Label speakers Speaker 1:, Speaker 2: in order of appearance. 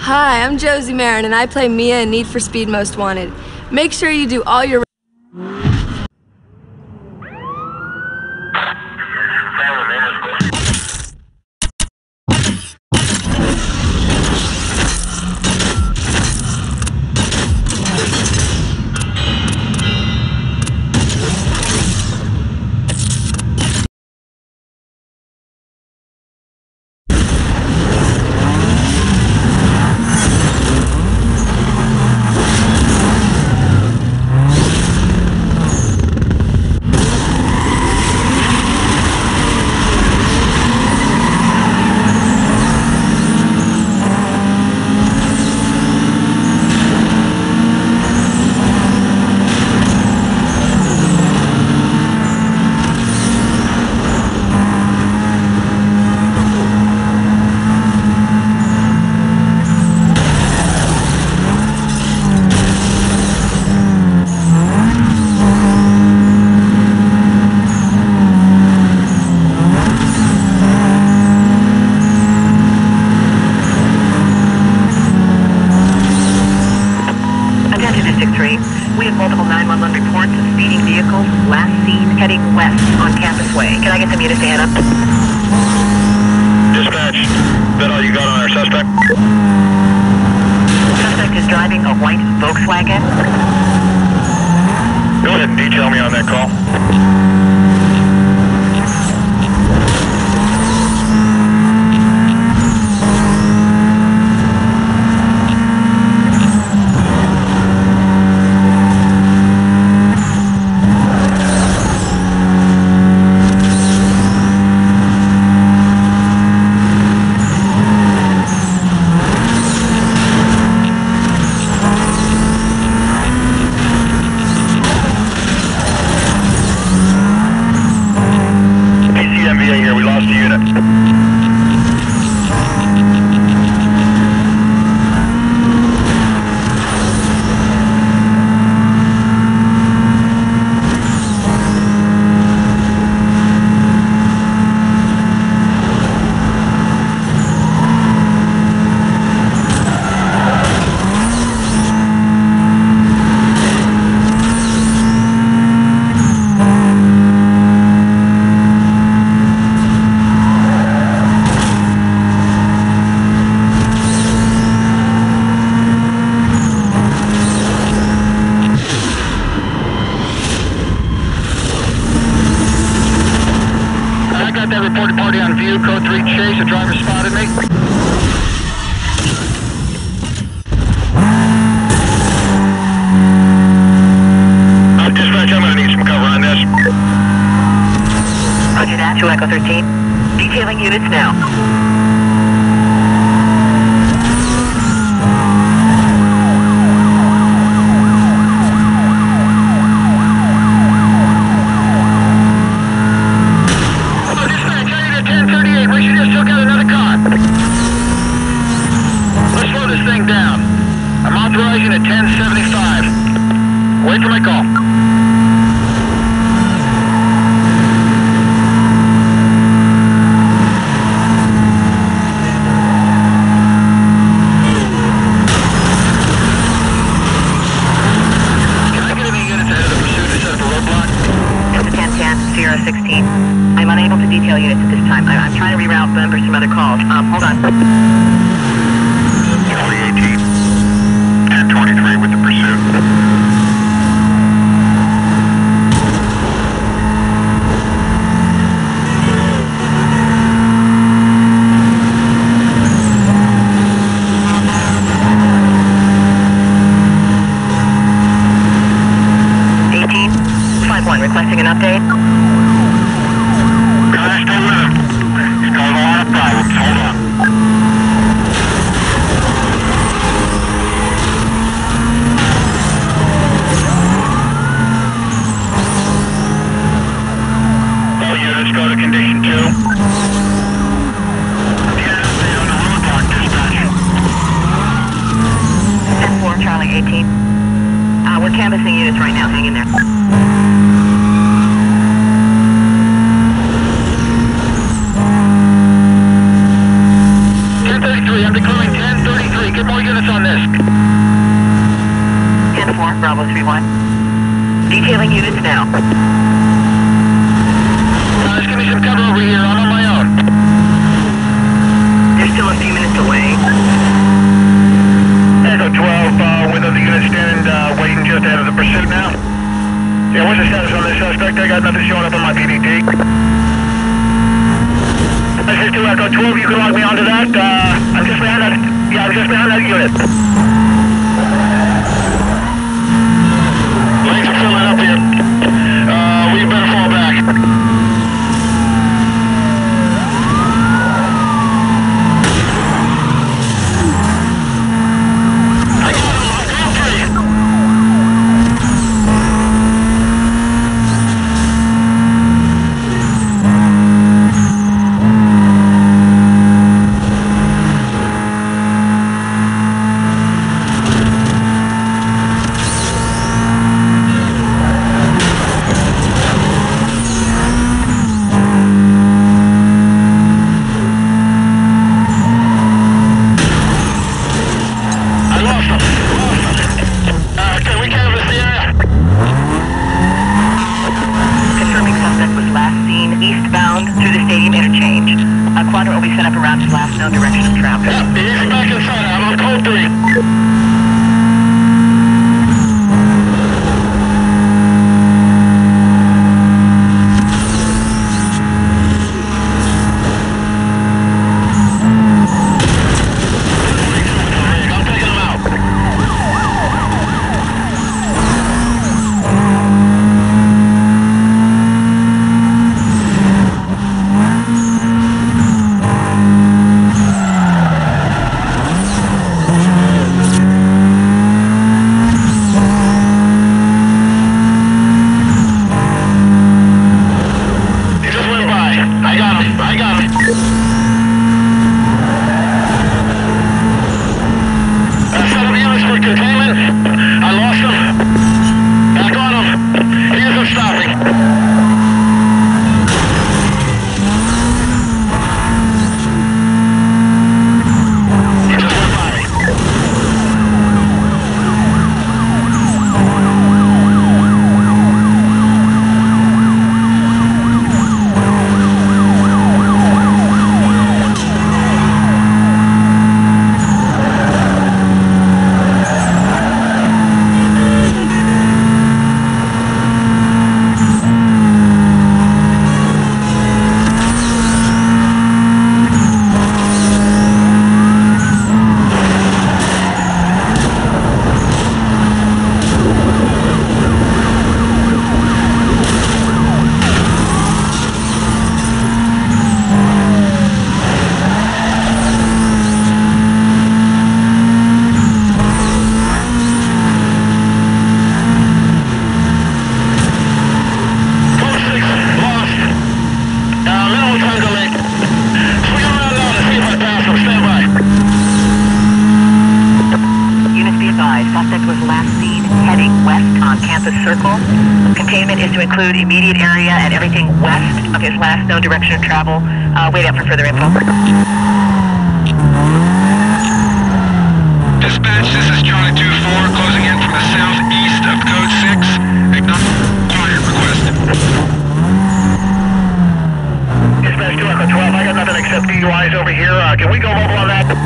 Speaker 1: Hi, I'm Josie Marin, and I play Mia in Need for Speed Most Wanted. Make sure you do all your...
Speaker 2: We have multiple 911 reports of speeding vehicles, last seen heading west on Campus Way. Can I get some units to head up?
Speaker 3: Dispatch, is that all you got on our suspect?
Speaker 2: Suspect is driving a white Volkswagen.
Speaker 3: Go ahead and detail me on that call. Here, we lost a unit. That reported party on view, code 3 chase, a driver spotted me. Dispatch, I'm gonna need some cover on this.
Speaker 2: Roger that, 2 Echo 13. Detailing units now.
Speaker 3: Down. I'm authorizing at 1075. Wait for my call. Can I get any units ahead of the pursuit to set up a roadblock?
Speaker 2: It's 1010, Sierra 16. I'm unable to detail units at this time. I'm trying to reroute them for some other calls. Hold on.
Speaker 3: 1023 with the pursuit.
Speaker 2: Requesting an update.
Speaker 3: Still with him. He's causing a lot of problems. Hold on. All units go to condition 2. DSA on the roadblock, dispatch.
Speaker 2: 10-4, Charlie 18. We're canvassing units right now. Hang in there. I'm declaring 1033. Get
Speaker 3: get more units on this.
Speaker 2: 10-4, Bravo 3-1. Detailing units now.
Speaker 3: Just give me some cover over here. I'm on my own.
Speaker 2: They're still a few minutes away.
Speaker 3: Echo 12, with other units standing, waiting just ahead of the pursuit now. Yeah, what's the status on this suspect? I got nothing showing up on my PDT. This is 2 Echo 12, you can log me onto that. I'm just behind that, I'm just behind that unit. Lanes are filling up here. We better fall back.
Speaker 2: Eastbound through the stadium interchange. A quadrant will be set up around his last known direction of travel.
Speaker 3: Yeah, he's back inside. I'm on code 3.
Speaker 2: Suspect was last seen heading west on Campus Circle. Containment is to include immediate area and everything west of his last known direction of travel. Wait out for further info.
Speaker 4: Dispatch, this is Charlie 2-4, closing in from the southeast of code 6. Acknowledge quiet request.
Speaker 3: Dispatch 2 Echo 12, I got nothing except DUIs over here. Can we go mobile on that?